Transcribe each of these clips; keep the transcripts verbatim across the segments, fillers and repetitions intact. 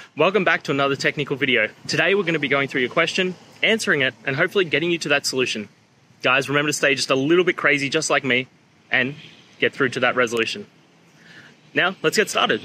Welcome back to another technical video. Today we're going to be going through your question, answering it, and hopefully getting you to that solution. Guys, remember to stay just a little bit crazy, just like me, and get through to that resolution. Now, let's get started.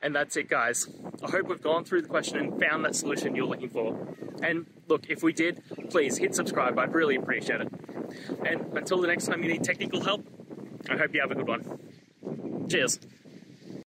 And that's it, guys. I hope we've gone through the question and found that solution you're looking for. And look, if we did, please hit subscribe. I'd really appreciate it. And until the next time you need technical help, I hope you have a good one. Cheers.